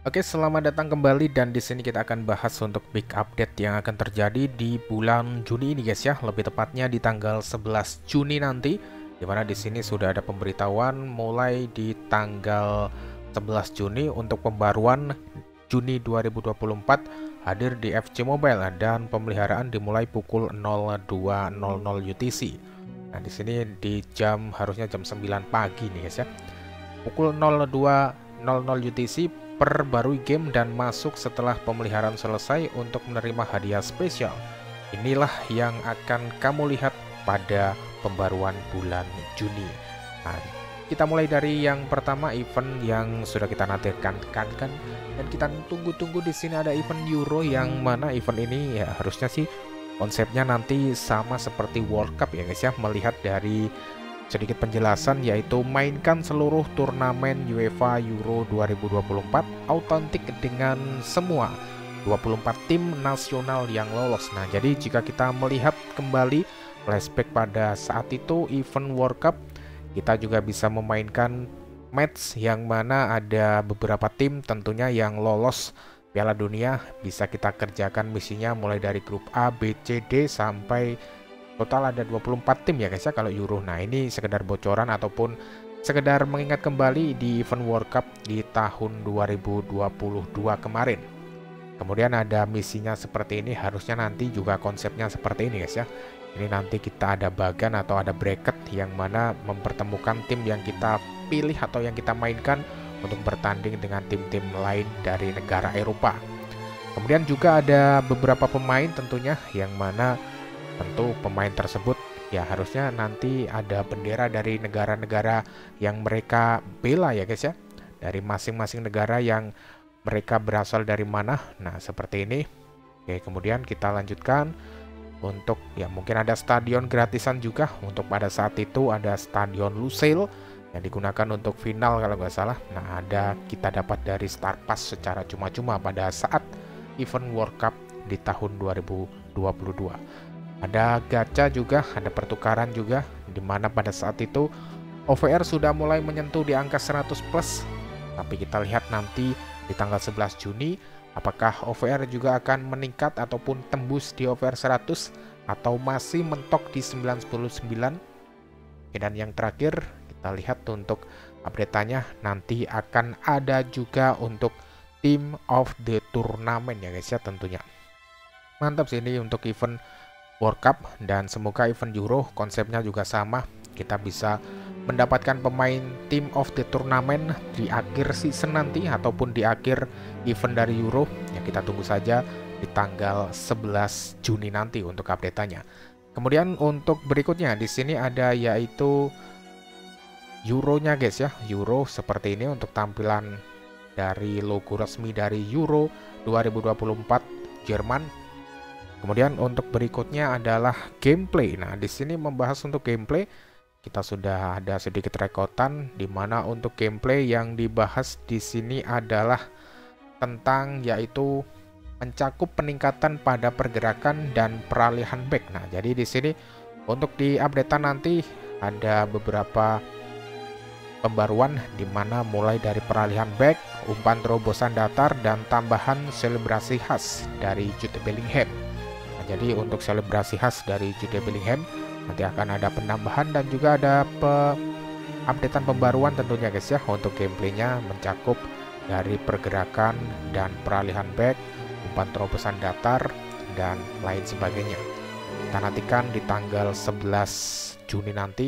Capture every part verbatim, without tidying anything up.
Oke, selamat datang kembali dan di sini kita akan bahas untuk big update yang akan terjadi di bulan Juni ini guys ya, lebih tepatnya di tanggal sebelas Juni nanti, dimana di sini sudah ada pemberitahuan mulai di tanggal sebelas Juni untuk pembaruan Juni dua ribu dua puluh empat hadir di F C Mobile dan pemeliharaan dimulai pukul nol dua nol nol U T C. Nah, di sini di jam harusnya jam sembilan pagi nih guys ya. Pukul nol dua nol nol U T C perbarui game dan masuk setelah pemeliharaan selesai untuk menerima hadiah spesial. Inilah yang akan kamu lihat pada pembaruan bulan Juni. Nah, kita mulai dari yang pertama, event yang sudah kita nantikan kan kan dan kita tunggu-tunggu. Di sini ada event Euro, yang mana event ini ya harusnya sih konsepnya nanti sama seperti World Cup ya guys ya, melihat dari sedikit penjelasan, yaitu mainkan seluruh turnamen UEFA Euro dua ribu dua puluh empat autentik dengan semua dua puluh empat tim nasional yang lolos. Nah, jadi jika kita melihat kembali flashback pada saat itu event World Cup, kita juga bisa memainkan match yang mana ada beberapa tim tentunya yang lolos Piala Dunia. Bisa kita kerjakan misinya mulai dari grup A, B, C, D sampai total ada dua puluh empat tim ya guys ya kalau Euro. Nah, ini sekedar bocoran ataupun sekedar mengingat kembali di event World Cup di tahun dua ribu dua puluh dua kemarin. Kemudian ada misinya seperti ini, harusnya nanti juga konsepnya seperti ini guys ya. Ini nanti kita ada bagan atau ada bracket yang mana mempertemukan tim yang kita pilih atau yang kita mainkan untuk bertanding dengan tim-tim lain dari negara Eropa. Kemudian juga ada beberapa pemain tentunya yang mana tentu pemain tersebut ya harusnya nanti ada bendera dari negara-negara yang mereka bela ya guys ya, dari masing-masing negara yang mereka berasal dari mana. Nah, seperti ini. Oke, kemudian kita lanjutkan untuk ya mungkin ada stadion gratisan juga. Untuk pada saat itu ada stadion Lusail yang digunakan untuk final kalau nggak salah. Nah, ada kita dapat dari Star Pass secara cuma-cuma pada saat event World Cup di tahun dua ribu dua puluh dua. Ada gacha juga, ada pertukaran juga, dimana pada saat itu O V R sudah mulai menyentuh di angka seratus plus. Tapi kita lihat nanti di tanggal sebelas Juni apakah O V R juga akan meningkat ataupun tembus di O V R seratus atau masih mentok di sembilan puluh sembilan. Dan yang terakhir kita lihat untuk update-nya nanti akan ada juga untuk Team of the Tournament ya guys ya tentunya. Mantap sih ini untuk event World Cup, dan semoga event Euro konsepnya juga sama. Kita bisa mendapatkan pemain Team of the Tournament di akhir season nanti ataupun di akhir event dari Euro. Ya, kita tunggu saja di tanggal sebelas Juni nanti untuk update-nya. Kemudian untuk berikutnya di sini ada yaitu Euro-nya guys ya. Euro seperti ini untuk tampilan dari logo resmi dari Euro dua ribu dua puluh empat Jerman. Kemudian untuk berikutnya adalah gameplay. Nah, di sini membahas untuk gameplay, kita sudah ada sedikit rekotan di mana untuk gameplay yang dibahas di sini adalah tentang yaitu mencakup peningkatan pada pergerakan dan peralihan back. Nah, jadi di sini untuk di updatean nanti ada beberapa pembaruan di mana mulai dari peralihan back, umpan terobosan datar, dan tambahan selebrasi khas dari Jude Bellingham. Jadi untuk selebrasi khas dari Jude Bellingham nanti akan ada penambahan dan juga ada pe updatean pembaruan tentunya guys ya. Untuk gameplaynya mencakup dari pergerakan dan peralihan back, umpan terobosan datar, dan lain sebagainya. Kita nantikan di tanggal sebelas Juni nanti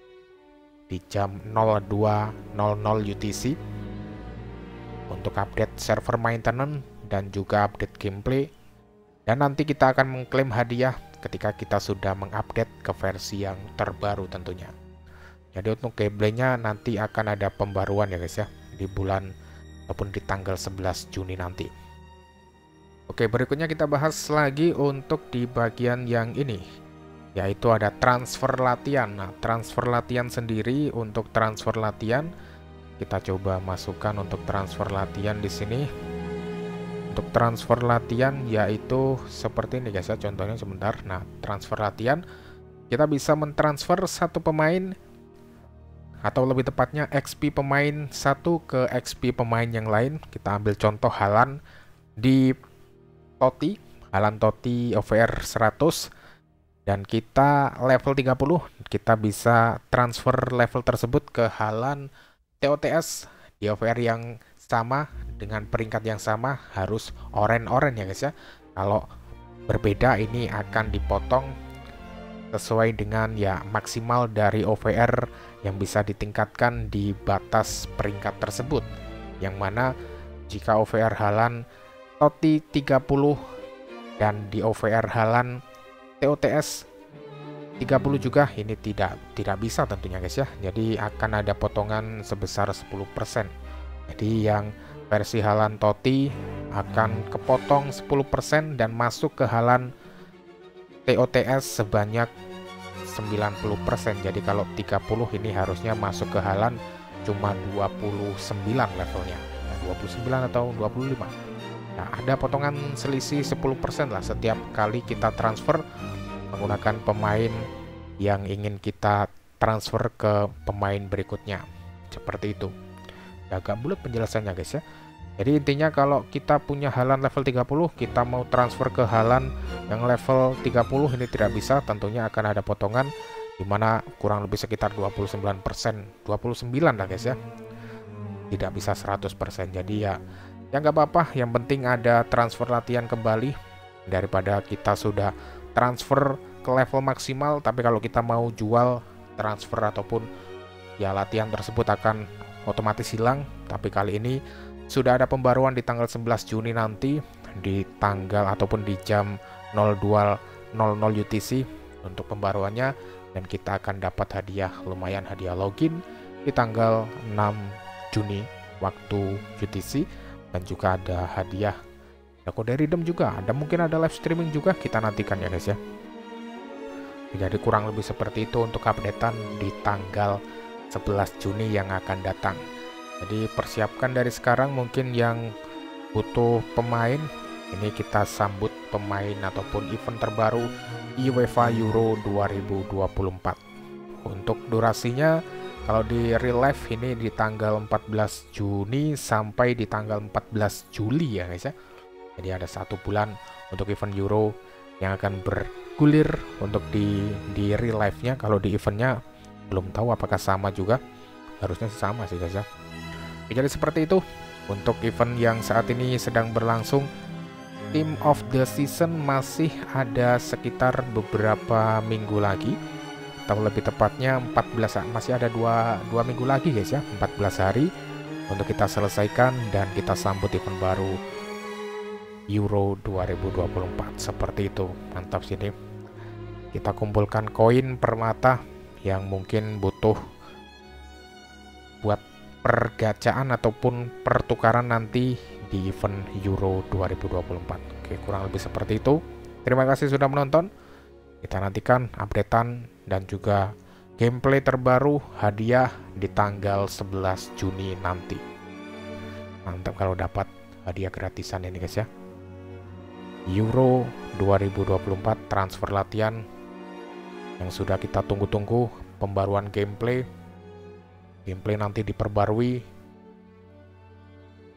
di jam nol dua nol nol U T C untuk update server maintenance dan juga update gameplay. Dan nanti kita akan mengklaim hadiah ketika kita sudah mengupdate ke versi yang terbaru tentunya. Jadi untuk gameplaynya nanti akan ada pembaruan ya guys ya di bulan ataupun di tanggal sebelas Juni nanti. Oke, berikutnya kita bahas lagi untuk di bagian yang ini, yaitu ada transfer latihan. Nah, transfer latihan sendiri, untuk transfer latihan kita coba masukkan untuk transfer latihan di sini. Untuk transfer latihan yaitu seperti ini guys ya, contohnya sebentar. Nah, transfer latihan kita bisa mentransfer satu pemain atau lebih tepatnya X P pemain satu ke X P pemain yang lain. Kita ambil contoh Haaland di Totti, Haaland Totti O V R seratus, dan kita level tiga puluh, kita bisa transfer level tersebut ke Haaland T O T S di O V R yang sama dengan peringkat yang sama, harus oren-oren ya guys ya. Kalau berbeda ini akan dipotong sesuai dengan ya maksimal dari O V R yang bisa ditingkatkan di batas peringkat tersebut, yang mana jika O V R Haaland Totti tiga puluh dan di O V R Haaland T O T S tiga puluh juga, ini tidak tidak bisa tentunya guys ya. Jadi akan ada potongan sebesar sepuluh persen. Jadi yang versi Haaland Totti akan kepotong sepuluh persen dan masuk ke Haaland T O T S sebanyak sembilan puluh persen. Jadi kalau tiga puluh ini harusnya masuk ke Haaland cuma dua puluh sembilan levelnya. Nah, dua puluh sembilan atau dua puluh lima. Nah, ada potongan selisih sepuluh persen lah setiap kali kita transfer menggunakan pemain yang ingin kita transfer ke pemain berikutnya. Seperti itu. Agak bulat penjelasannya guys ya. Jadi intinya kalau kita punya Haaland level tiga puluh, kita mau transfer ke Haaland yang level tiga puluh, ini tidak bisa, tentunya akan ada potongan dimana kurang lebih sekitar dua puluh sembilan persen, dua puluh sembilan lah guys ya. Tidak bisa seratus persen. Jadi ya ya nggak apa-apa, yang penting ada transfer latihan kembali daripada kita sudah transfer ke level maksimal tapi kalau kita mau jual transfer ataupun ya latihan tersebut akan otomatis hilang. Tapi kali ini sudah ada pembaruan di tanggal sebelas Juni nanti di tanggal ataupun di jam nol dua nol nol U T C untuk pembaruannya, dan kita akan dapat hadiah, lumayan hadiah login di tanggal enam Juni waktu U T C, dan juga ada hadiah, ada kode redeem juga, ada mungkin ada live streaming juga, kita nantikan ya guys ya. Jadi kurang lebih seperti itu untuk updatean di tanggal sebelas Juni yang akan datang. Jadi persiapkan dari sekarang, mungkin yang butuh pemain, ini kita sambut pemain ataupun event terbaru UEFA Euro dua ribu dua puluh empat. Untuk durasinya kalau di real life ini di tanggal empat belas Juni sampai di tanggal empat belas Juli ya guys ya. Jadi ada satu bulan untuk event Euro yang akan bergulir untuk di di real life-nya. Kalau di eventnya belum tahu apakah sama juga, harusnya sama sih guys ya. Jadi seperti itu untuk event yang saat ini sedang berlangsung. Team of the Season masih ada sekitar beberapa minggu lagi, atau lebih tepatnya empat belas, masih ada dua, dua minggu lagi guys ya, empat belas hari untuk kita selesaikan dan kita sambut event baru Euro dua ribu dua puluh empat. Seperti itu, mantap sini. Kita kumpulkan koin permata yang mungkin butuh buat pergacaan ataupun pertukaran nanti di event Euro dua ribu dua puluh empat. Oke, kurang lebih seperti itu. Terima kasih sudah menonton. Kita nantikan updatean dan juga gameplay terbaru hadiah di tanggal sebelas Juni nanti. Mantap kalau dapat hadiah gratisan ini guys ya. Euro dua ribu dua puluh empat transfer latihan yang sudah kita tunggu-tunggu, pembaruan gameplay. Gameplay nanti diperbarui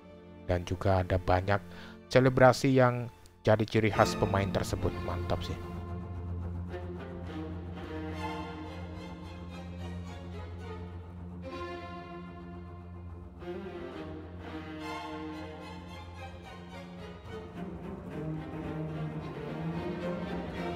dan juga ada banyak selebrasi yang jadi ciri khas pemain tersebut. Mantap sih.